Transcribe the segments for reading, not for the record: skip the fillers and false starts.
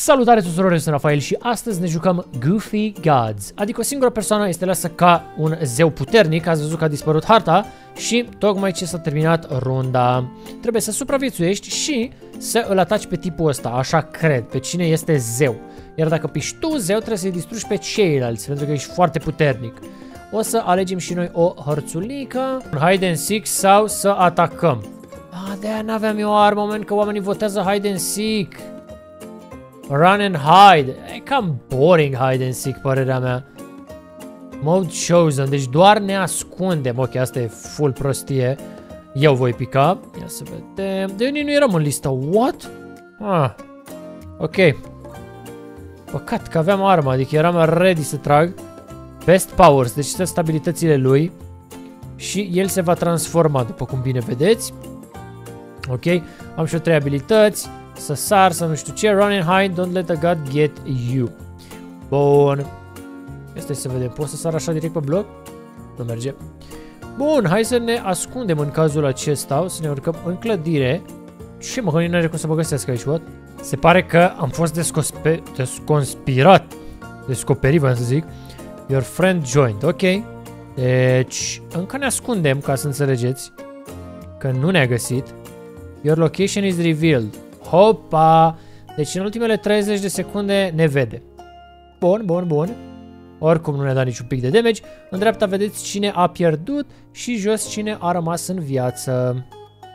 Salutare tuturor, eu sunt Rafael și astăzi ne jucăm Goofy Gods. Adică o singură persoană este lasă ca un zeu puternic, ați văzut că a dispărut harta și tocmai ce s-a terminat runda. Trebuie să supraviețuiești și să îl ataci pe tipul ăsta, așa cred, pe cine este zeu. Iar dacă piși tu zeu, trebuie să-i distrugi pe ceilalți, pentru că ești foarte puternic. O să alegem și noi o hărțulică, un hide and seek sau să atacăm. De-aia n-aveam eu armă, moment că oamenii votează hide and seek. Run and hide. E cam boring hide and seek, părerea mea. Mode chosen, deci doar ne ascundem. Ok, asta e full prostie. Eu voi pica. Ia să vedem. De unii nu eram în listă. What? Ok. Păcat că aveam armă, adică eram ready să trag. Best powers, deci sunt stabilitățile lui. Și el se va transforma, după cum bine vedeți. Ok, am și 3 abilități. Să sar, să nu știu ce. Run and hide, don't let the god get you. Bun. Asta să vedem, pot să sar așa direct pe bloc? Nu merge. Bun, hai să ne ascundem în cazul acesta. O să ne urcăm în clădire. Ce mă, că nu are cum să mă găsesc aici, what? Se pare că am fost desconspirat. Descoperit, vreau să zic. Your friend joined, ok. Deci, încă ne ascundem, ca să înțelegeți că nu ne-a găsit. Your location is revealed. Hopa! Deci în ultimele 30 de secunde ne vede. Bun, bun, bun. Oricum nu ne-a dat niciun pic de damage. În dreapta vedeți cine a pierdut și jos cine a rămas în viață.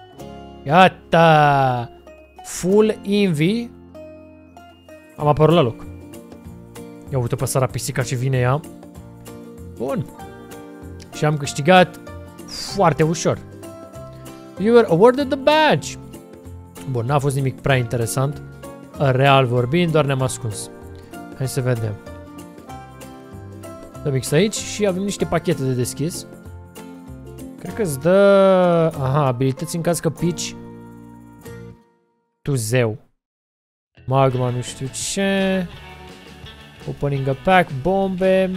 Iată! Full invi. Am apărut la loc. Ia uite pe sara pisica ce vine ea. Bun. Și am câștigat foarte ușor. You were awarded the badge. Bun, n-a fost nimic prea interesant. Real vorbind, doar ne-am ascuns. Hai să vedem. Dăm X aici și avem niște pachete de deschis. Cred că îți dă... Aha, abilități în caz că pici tu zeu. Magma, nu știu ce. Opening a pack, bombe.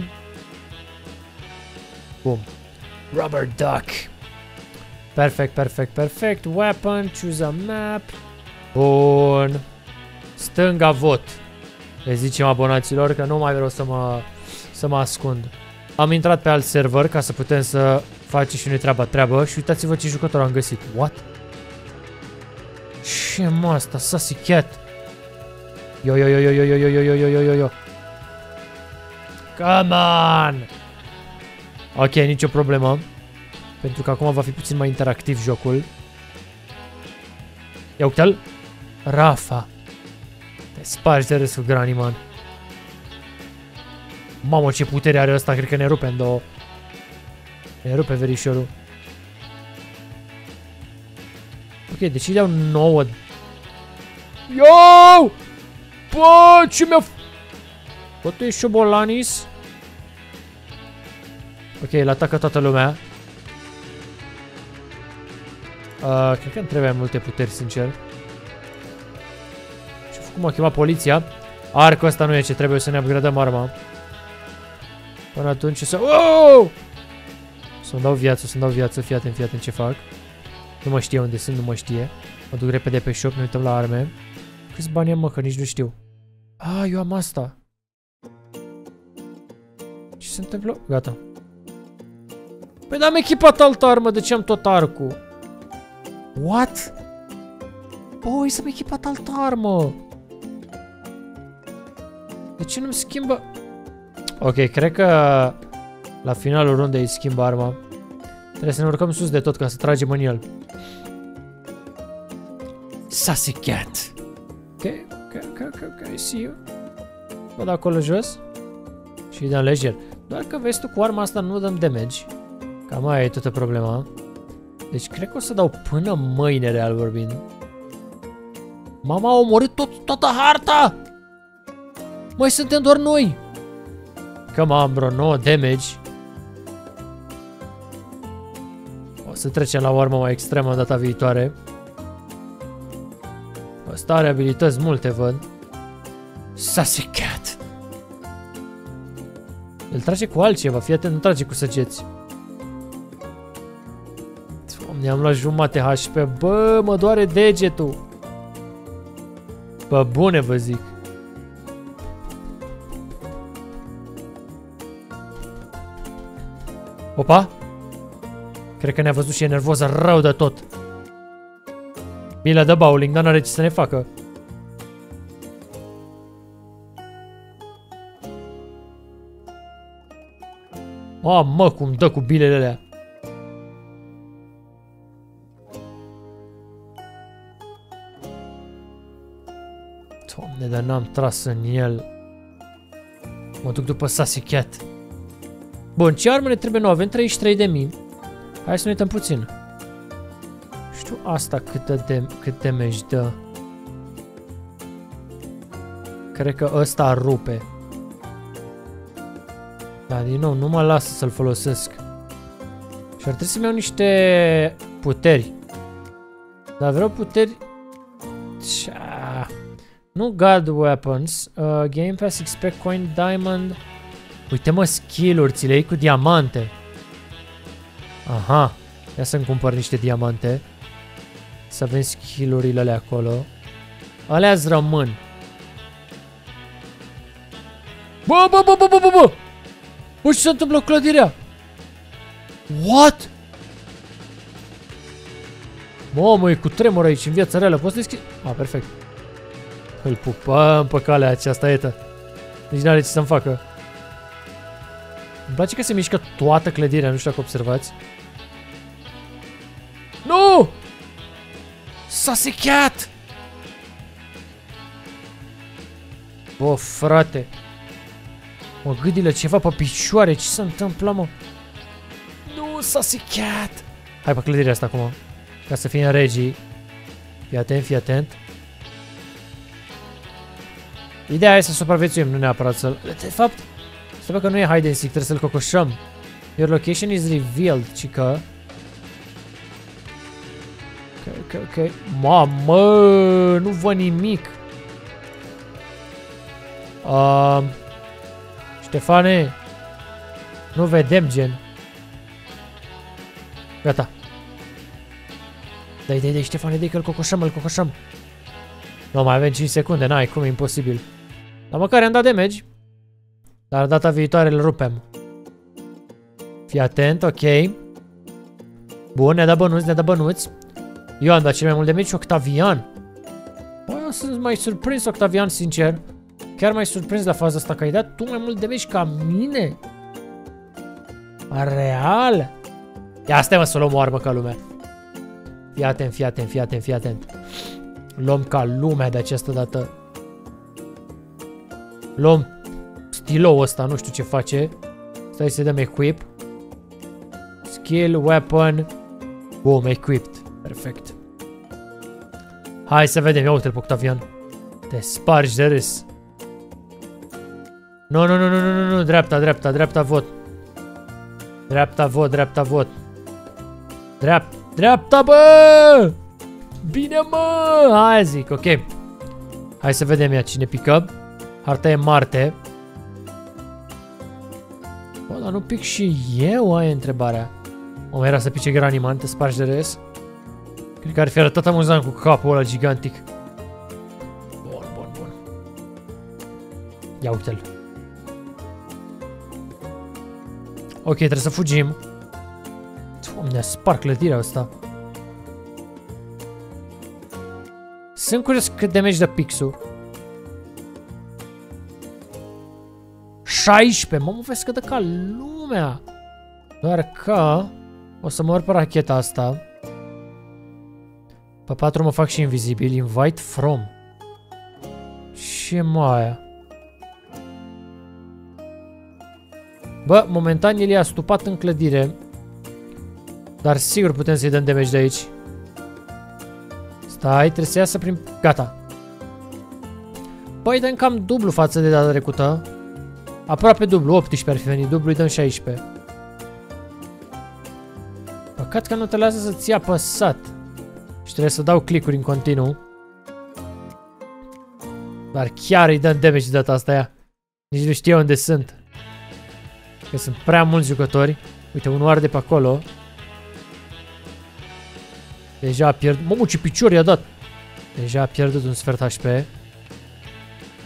Bum. Rubber duck. Perfect, perfect, perfect. Weapon, choose a map. Bun. Stânga vot. Le zicem abonaților că nu mai vreau să mă ascund. Am intrat pe alt server ca să putem să facem și noi treabă. Și uitați-vă ce jucător am găsit. What? Ce mă asta? Sassy Cat. Yo. Come on! Ok, nicio problemă. Pentru că acum va fi puțin mai interactiv jocul. Ia uite-l. Rafa. Te spargi de râs cu Granny, man. Mamă, ce putere are ăsta. Cred că ne rupe în două. Ne rupe verișorul. Ok, deci îi dau 9. Yo! Bă, ce mi-a... Bă, tu ești șobolanis? Ok, îl atacă toată lumea. Cred că îmi trebuie multe puteri, sincer. Și cum a chemat poliția. Arcul ăsta nu e ce trebuie, să ne upgradăm arma. Până atunci să... Oh! Să-mi dau viață, fii atent ce fac. Nu mă știe unde sunt, nu mă știe. Mă duc repede pe shop, ne uităm la arme. Câți bani am, mă, că nici nu știu. Eu am asta. Ce se întâmplă? Gata. Păi n-am echipat altă armă, de ce am tot arcul? What? Băi, să-mi echipat altă armă. De ce nu-mi schimbă? Ok, cred că la finalul rundei îi schimb arma. Trebuie să ne urcăm sus de tot ca să tragem în el. Sassy Cat. Ok, I see you. Văd acolo jos. Și îi dăm lejer. Doar că vezi tu, cu arma asta nu dăm damage. Cam aia e toată problema. Deci cred că o să dau până mâine, real vorbind. Mama a omorât toată harta! Mai suntem doar noi! Come on, bro, 9 damage. O să trecem la o armă mai extremă data viitoare. Ăsta are abilități multe, văd. Sassy Cat. El trage cu altceva, fii atent, nu trage cu săgeți. Ne-am luat jumate HP. Bă, mă doare degetul. Bă, bune vă zic. Opa! Cred că ne-a văzut și e nervos rău de tot. Bine, dă bowling, dar n-are ce să ne facă. Mă, cum dă cu bilele alea. Doamne, dar n-am tras în el. Mă duc după Sassy Cat. Bun, ce armă ne trebuie nou? Avem 33.000. Hai să ne uităm puțin. Știu asta cât damage dă. Cred că ăsta ar rupe. Da, din nou, nu mă lasă să-l folosesc. Și ar trebui să-mi iau niște puteri. Dar vreau puteri... Nu God Weapons. Game Pass, Expect Coin, Diamond. Uite mă, skill-uri, ți le iei cu diamante. Aha. Ia să-mi cumpăr niște diamante. Să avem skill-urile alea acolo. Alea-ți rămân. Bă! Bă, ce se întâmplă cu clădirea? What? Mamă, e cu tremur aici, în viața reală. Poți să deschid? Perfect. Îl pupăm pe calea aceasta, etă. Nici n-are ce să-mi facă. Îmi place că se mișcă toată clădirea, nu știu dacă observați. Nu! Sassy Cat! Bă, frate. Mă, gâdilă ceva pe picioare, ce se întâmplă, mă? Nu, Sassy Cat! Hai pe clădirea asta acum. Ca să fie în regii. Fii atent, fii atent. Ideea e să supraviețuim, nu neapărat să-l... De fapt, trebuie că nu e hide and seek, trebuie să-l cocoșăm. Your location is revealed, cică. Ok. Mamă, nu văd nimic. Ștefane, nu vedem, gen. Gata. Dai, Ștefane, dai că îl cocoșăm. Nu, mai avem 5 secunde, n-ai cum, e imposibil. Dar măcar i-am dat damage. Dar data viitoare îl rupem. Fii atent, ok. Bun, ne-a dat bănuți. Eu am dat cel mai mult damage și Octavian. Bă, eu sunt mai surprins, Octavian, sincer. Chiar mai surprins la faza asta că ai dat tu mai mult damage ca mine. Real? Ia, stai mă să luăm o armă ca lumea. Fii atent. Luăm ca lumea de această dată. Luăm stilou ăsta, nu știu ce face. Stai să dăm equip. Skill, weapon. Boom, equipped. Perfect. Hai să vedem, ia uite-l pe Octavian. Te spargi de râs. Nu, dreapta, vot. Dreapta, vot. Dreapta, bă! Bine, mă! Hai zic, ok. Hai să vedem ea cine pică. Harta e Marte. Bă, dar nu pic și eu, aia e întrebarea. O, era să pice Graniman, te spargi de râs. Cred că ar fi arătat amuzant cu capul ăla gigantic. Bun. Ia uite-l. Ok, trebuie să fugim. Doamne, spar clădirea asta. Sunt curios cât damage dă pixul. 16, mă, vezi că dă ca lumea. Doar că o să mor pe racheta asta. Pe 4 mă fac și invizibil. Invite from. Ce aia? Bă, momentan el e astupat în clădire. Dar sigur putem să-i dăm damage de aici. Stai, trebuie să iasă prin... Gata. Băi, dăm cam dublu față de data trecută. Aproape dublu, 18 ar fi venit. Dublu îi dăm 16. Păcat că nu te lasă să-ți ia apăsat. Și trebuie să dau click-uri în continuu. Dar chiar îi dăm damage de data asta ea. Nici nu știu unde sunt. Că sunt prea mulți jucători. Uite, unul arde pe acolo. Deja a pierdut... Mamă, ce picior i-a dat! Deja a pierdut un sfert HP.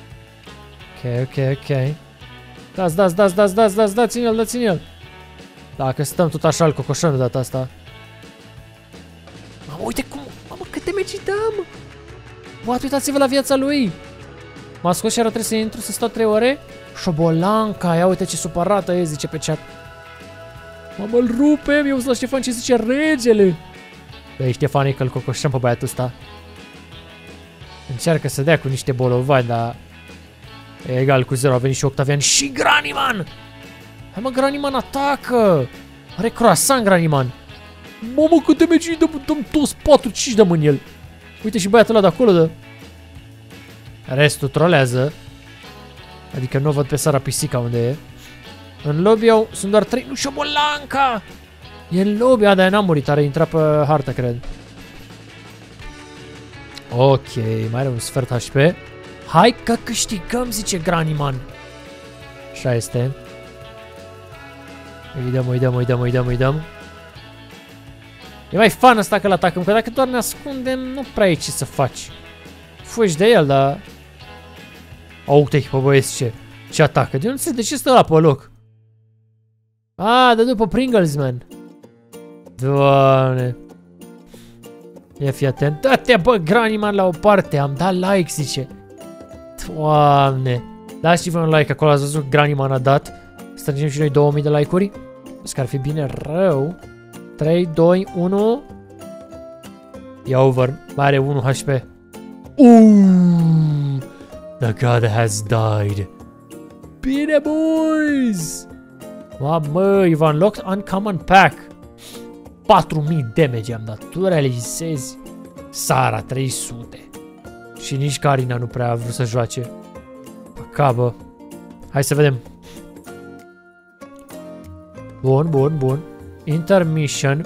Ok. Dați în el, dați în el. Dacă stăm tot așa, îl cocoșăm de data asta. Mamă, uite cum... Mamă, câte meci dăm! What, uitați-vă la viața lui! M-a scos și trebuie să intru, să stau 3 ore. Șobolanca, ia uite ce supărată e, zice pe chat. Mamă, îl rupem, eu la Ștefan ce zice regele. Băi, Ștefan, e că-l cocoșăm pe băiatul ăsta. Încearcă să dea cu niște bolovani, dar... E egal cu 0, a venit și Octavian și Graniman! Hai mă, Graniman, atacă! Are croissant, Graniman! Mamă, câte meci dăm toți 4-5 dăm în el! Uite și băiatul ăla de acolo, dă! Restul trolează. Adică nu văd pe Sara Pisica unde e. În lobby sunt doar 3... Nu, Șobolanca! E în lobby, de-aia n-a murit, are intrat pe hartă, cred. Ok, mai are un sfert HP. Hai că câștigăm, zice Graniman. Așa este. Îi dăm. E mai fan ăsta că-l atacăm, că dacă doar ne ascundem, nu prea ai ce să faci. Fugi de el, dar... Uite-i pe băieți ce atacă. De nu de ce stă ăla pe loc? Dă după Pringles, man. Doamne. Ia fi atent. Dă-te, bă, Graniman, la o parte. Am dat like, zice. Doamne. Dați și vă un like acolo, ați văzut că Graniman a dat. Strângem și noi 2000 de like-uri. Zic că ar fi bine rău. 3, 2, 1. E over. Mai are 1 HP. The god has died. Bine, boys! Mamă, you've unlocked uncommon pack. 4000 damage am dat. Tu realizezi? Sara 300. Și nici Karina nu prea a vrut să joace. Păcabă. Hai să vedem. Bun. Intermission.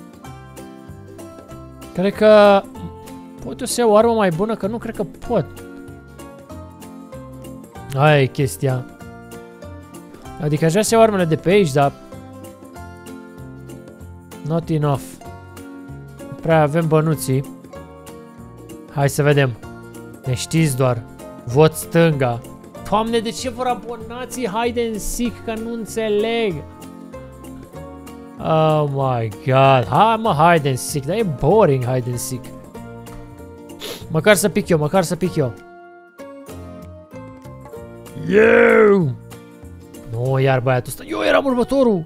Cred că pot eu să iau o armă mai bună, că nu cred că pot. Aia e chestia. Adică aș vrea să iau armele de pe aici, dar... Not enough. Prea avem bănuții. Hai să vedem. Ne știți doar. Vot stânga. Doamne, de ce vor abonații hide and seek? Că nu înțeleg. Oh my god. Hai mă, hide and seek. Dar e boring hide and seek. Măcar să pic eu. Eu! Nu, iar băiatul ăsta. Eu eram următorul.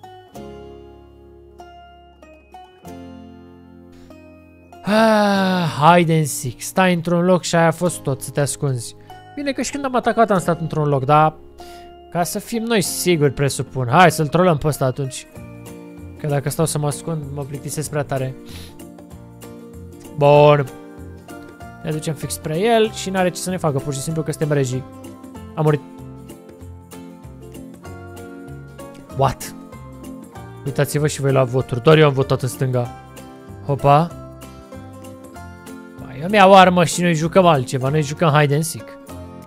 Hide and seek. Stai într-un loc și aia a fost tot, să te ascunzi. Bine că și când am atacat am stat într-un loc, dar... Ca să fim noi siguri, presupun. Hai să-l trolăm pe ăsta atunci. Că dacă stau să mă ascund, mă plictisesc prea tare. Bun. Ne ducem fix spre el și n-are ce să ne facă, pur și simplu că suntem regii. A murit. What? Uitați-vă și voi la voturi. Doar eu am votat în stânga. Hopa. Eu mi-au armă și noi jucăm altceva. Noi jucăm hide and seek.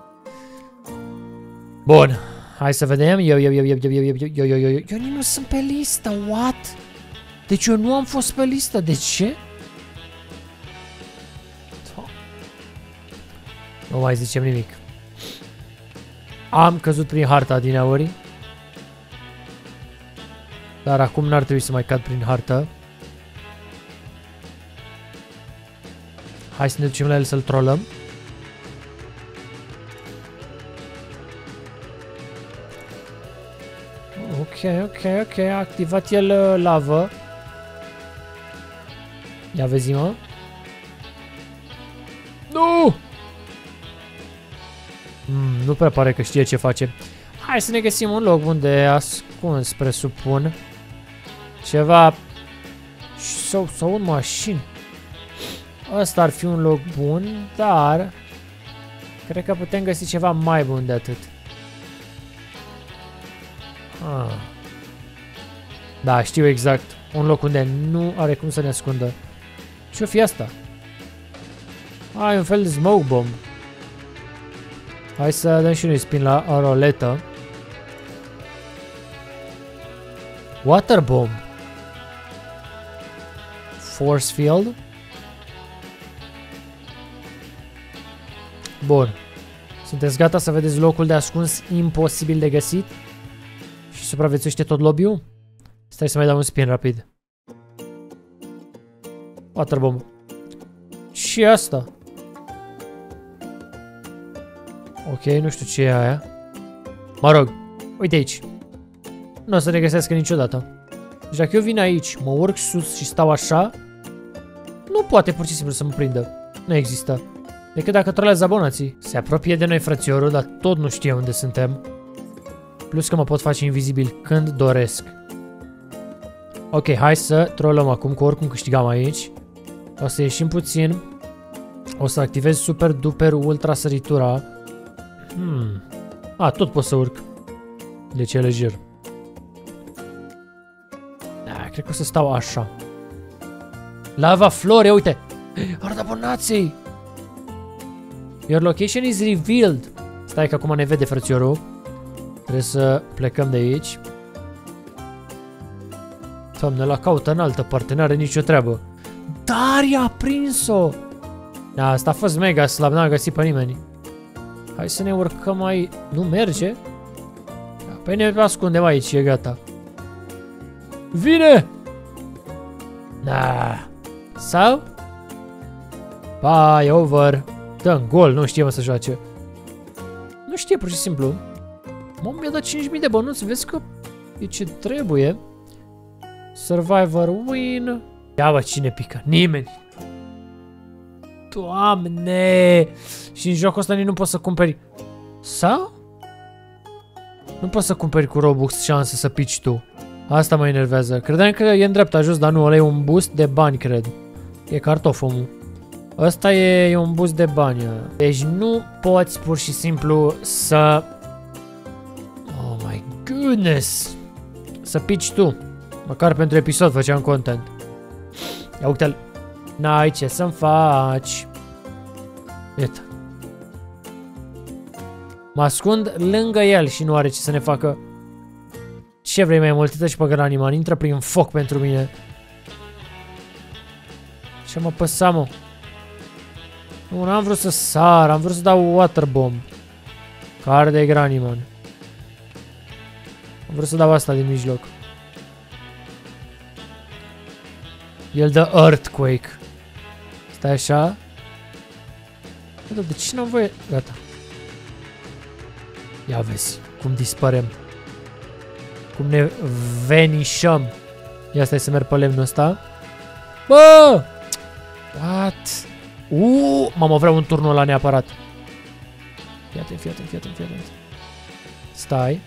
Bun. Hai să vedem. Eu nici nu sunt pe listă. What? Deci eu nu am fost pe listă. De ce? Nu mai zicem nimic. Am căzut prin harta din auri. Dar acum n-ar trebui să mai cad prin hartă. Hai să ne ducem la el să-l trollăm. Ok. A activat el lavă. Ia vezi-mă. Nu! Nu prea pare că știe ce face. Hai să ne găsim un loc bun de ascuns, presupun. Ceva... Sau un mașini. Ăsta ar fi un loc bun, dar... Cred că putem găsi ceva mai bun de atât. Da, știu exact. Un loc unde nu are cum să ne ascundă. Ce-o fi asta? E un fel de smoke bomb. Hai să dăm și noi spin la o roletă. Water bomb. Force field. Bun. Sunteți gata să vedeți locul de ascuns imposibil de găsit? Și supraviețuiește tot lobby-ul? Stai să mai dau un spin rapid. Waterbomb. Și asta. Ok, nu știu ce e aia. Mă rog, uite aici. Nu o să ne găsească niciodată. Deci dacă eu vin aici, mă urc sus și stau așa, nu poate pur și simplu să mă prindă. Nu există. Decât dacă trolează abonații. Se apropie de noi frățiorul, dar tot nu știe unde suntem. Plus că mă pot face invizibil când doresc. Ok, hai să trolăm acum, că oricum câștigam aici. O să ieșim puțin. O să activez super duper ultra săritura. Tot pot să urc. Deci e lejer. Cred că o să stau așa. Lava flore, uite! Arde abonații! Your location is revealed. Stai că acum ne vede frățiorul. Trebuie să plecăm de aici. Doamne, la caută în altă parte, n-are nicio treabă. Daria a prins-o! Da, asta a fost mega slab, n-a găsit pe nimeni. Hai să ne urcăm aici. Nu merge? Păi ne ascundem aici, e gata. Vine! Da. Sau? Bye, over. Dă-n gol, nu știe mă să joace. Nu știe, pur și simplu. Mă, mi-a dat 5.000 de bănuți, vezi că e ce trebuie. Survivor win. Ia bă, cine pică? Nimeni. Doamne! Și în jocul ăsta nici nu poți să cumperi. Sau? Nu poți să cumperi cu Robux șanse să pici tu. Asta mă enervează. Credeam că e în dreapta jos, dar nu, ăla e un boost de bani, cred. E cartofomul. Ăsta e un boost de bani. Deci nu poți pur și simplu să... Oh my goodness! Să pici tu. Măcar pentru episod făceam content. Ia uite-l. N-ai ce să-mi faci. Iată. Mă ascund lângă el și nu are ce să ne facă. Ce vrei mai mult? Uite-și pe Graniman. Intră prin foc pentru mine. Ce mă păsa, mă? Nu, n-am vrut să sar. Am vrut să dau waterbomb. Care de Graniman. Am vrut să dau asta din mijloc. El dă Earthquake. Stai așa. De ce n-am voie? Gata. Ia vezi cum dispărem. Cum ne venișăm. Ia stai să merg pe lemnul ăsta. Bă! What? Mamă, vreau un turnul ăla neapărat. Fii atent. Stai.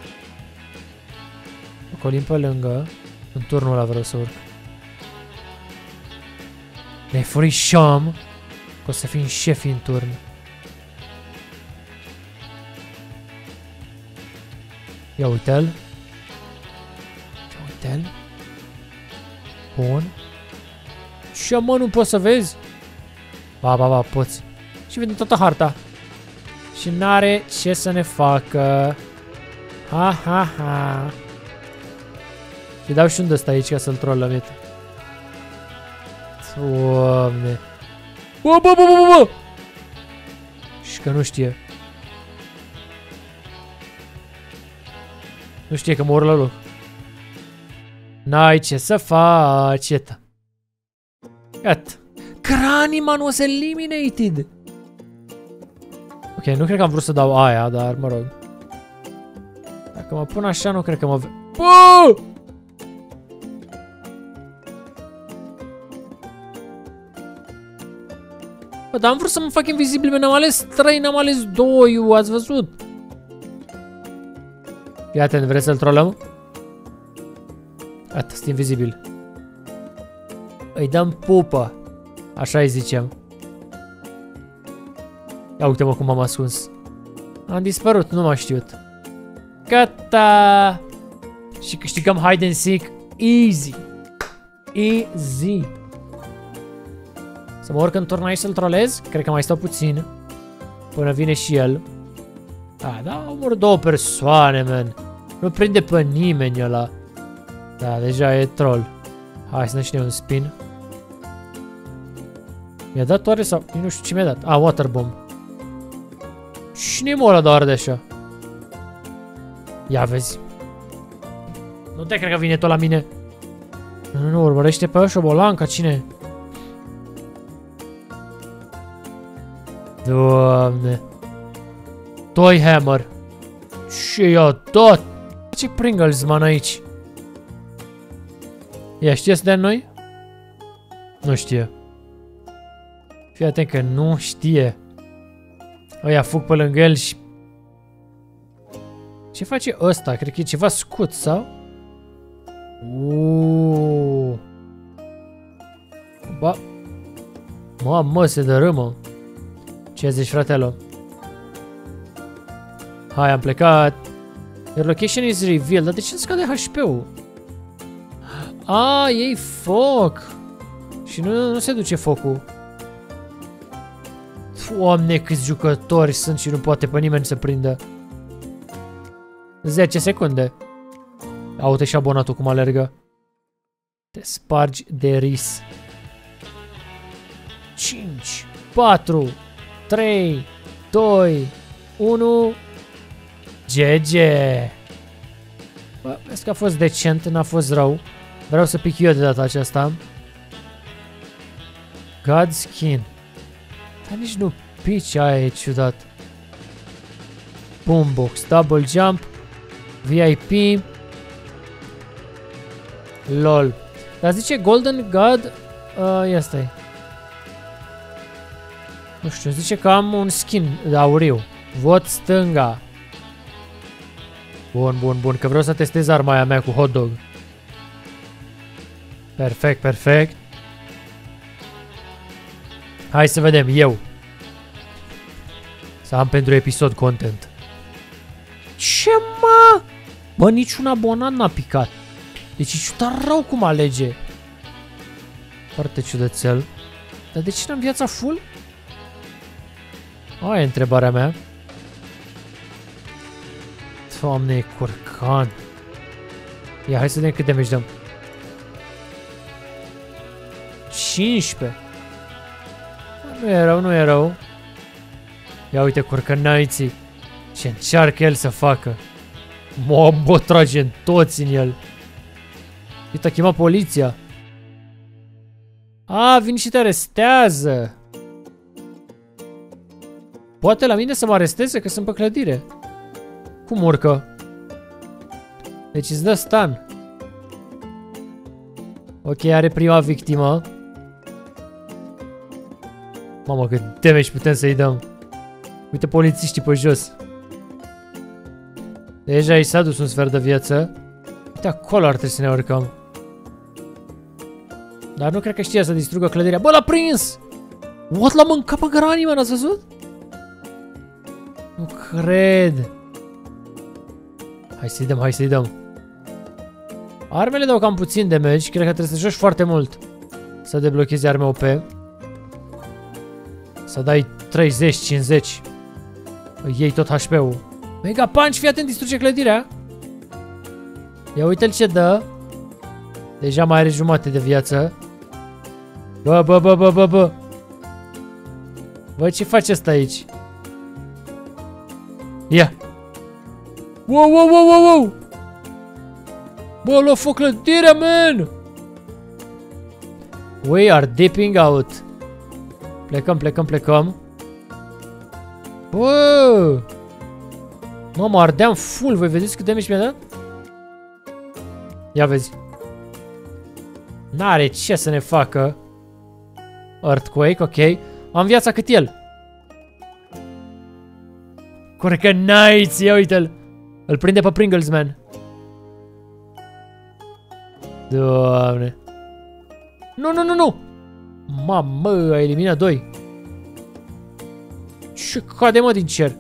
Ocolim pe lângă. În turnul ăla vreau să urc. Ne furișăm. Că o să fim șefi în turn. Ia uite-l. Bun. Și mă, nu poți să vezi? Ba, poți. Și vede toată harta. Și n-are ce să ne facă. Ha. Și dau și un de ăsta aici ca să-l trollăm, uite. Doamne. Bă! Și că nu știe. Nu știe că mă urc la loc. N-ai ce să faci, iată. Gata. Graniman was eliminated. Ok, nu cred că am vrut să dau aia, dar mă rog. Dacă mă pun așa, nu cred că mă... Bă! Bă, dar am vrut să mă fac invizibil, n-am ales 3, n-am ales 2, ați văzut? Fii atent, vreți să-l trollăm? Gata, sunt invizibil. Îi dăm pupă. Așa îi zicem. Ia uite-mă cum m-am ascuns. Am dispărut, nu m-a știut. Gata! Și câștigăm hide and seek easy. Easy. Să mă urc în turn aici să-l trolez? Cred că mai stau puțin. Până vine și el. Da, omor 2 persoane, man. Nu prinde pe nimeni ăla. Da, deja e troll. Hai să ne știm un spin. Mi-a dat oare sau... Nu știu ce mi-a dat. Waterbomb. Cine mă ăla de arde așa? Ia vezi. Nu te cred că vine tot la mine. Nu, urmărește pe șobolanca, cine? Doamne. Toy Hammer. Ce i-a dat? Ce Pringles, man, aici? Ea știe să dea noi? Nu știe. Fii atent că nu știe. Ăia fug pe lângă el și... Ce face ăsta? Cred că e ceva scut, sau? Ba... Mamă, se dărâmă. Ce zici, fratelo? Hai, am plecat. Your location is revealed. Dar de ce scade HP-ul? Ei foc. Și nu se duce focul. Doamne, câți jucători sunt și nu poate pe nimeni să prindă. 10 secunde. Uite și abonatul cum alergă. Te spargi de ris. 5, 4, 3, 2, 1. GG. Bă, vezi că a fost decent, n-a fost rău. Vreau să pic eu de data aceasta. God skin. Dar nici nu pici, aia e ciudat. Boombox, double jump, VIP. LOL. Dar zice Golden God. Ia stai. Nu știu, zice că am un skin de auriu. Vot stânga. Bun, bun, bun, că vreau să testez arma aia mea cu hot dog. Perfect, perfect. Hai să vedem, eu. Să am pentru episod content. Ce mă? Bă, niciun abonat n-a picat. Deci e ciudat rău cum alege. Foarte ciudățel. Dar de ce n-am viața full? Aia e întrebarea mea. Doamne, e curcan. Ia, hai să vedem cât damage dăm. 15. Nu e rău, nu e rău. Ia uite curcănaiții. Ce încearcă el să facă. Mă trage în toți în el. Uite, a chemat poliția. Vin și te arestează. Poate la mine să mă aresteze că sunt pe clădire. Cum urcă? Deci îți dă stun. Ok, are prima victimă. Mamă, cât damage putem să-i dăm. Uite polițiștii pe jos. Deja i s-a dus un sfert de viață. Uite, acolo ar trebui să ne urcăm. Dar nu cred că știa să distrugă clădirea. Bă, l-a prins! What, l-a mâncat pe granii, mă, n-ați văzut? Nu cred. Hai să-i dăm, hai să-i dăm. Armele dau cam puțin damage. Cred că trebuie să joci foarte mult să deblochezi arme OP. Să dai 30-50. Iei tot HP-ul. Mega punch, fii atent, distruge clădirea. Ia uite-l ce dă. Deja mai are jumate de viață. Bă, bă, bă, bă, bă, bă. Bă, ce face ăsta aici? Ia. Wow, wow, wow, wow, wow. Bă, lua foc clădirea, man. We are dipping out. Plecăm, plecăm, plecăm. Bă. Mamă, ardeam full. Voi vedeți cât damage mi-a dat? Ia vezi. N-are ce să ne facă. Earthquake, ok. Am viața cât el. Corect, nice. Ia uite-l. Îl prinde pe Pringles, man. Doamne. Nu, nu, nu, nu. Mamă, a eliminat 2. Ce cade, mă, din cer?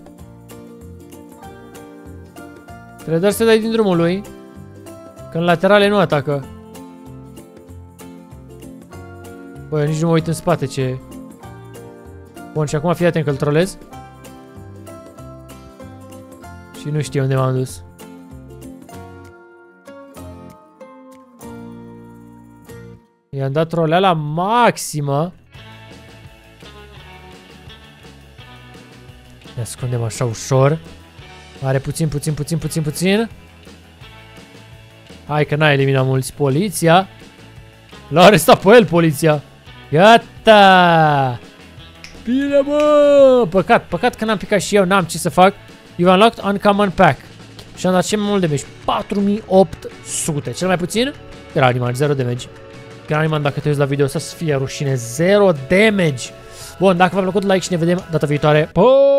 Trebuie doar să dai din drumul lui. Că în laterale nu atacă. Băi, eu nici nu mă uit în spate ce e. Bun, și acum fii atent că îl trolez. Și nu știu unde m-am dus. I-am dat troleala maximă. Ne ascundem așa ușor. Are puțin, puțin, puțin, puțin, puțin. Hai că n-a eliminat mulți poliția. L-a arestat pe el poliția. Gata! Bine, bă! Păcat că n-am picat și eu, n-am ce să fac. You've unlocked Uncommon Pack. Și am dat ce mai mult damage. 4800. Cel mai puțin? Graniman, 0 damage. Graniman, dacă te uiți la video ăsta, să fie rușine. 0 damage. Bun, dacă v-a plăcut, like și ne vedem data viitoare. Pa!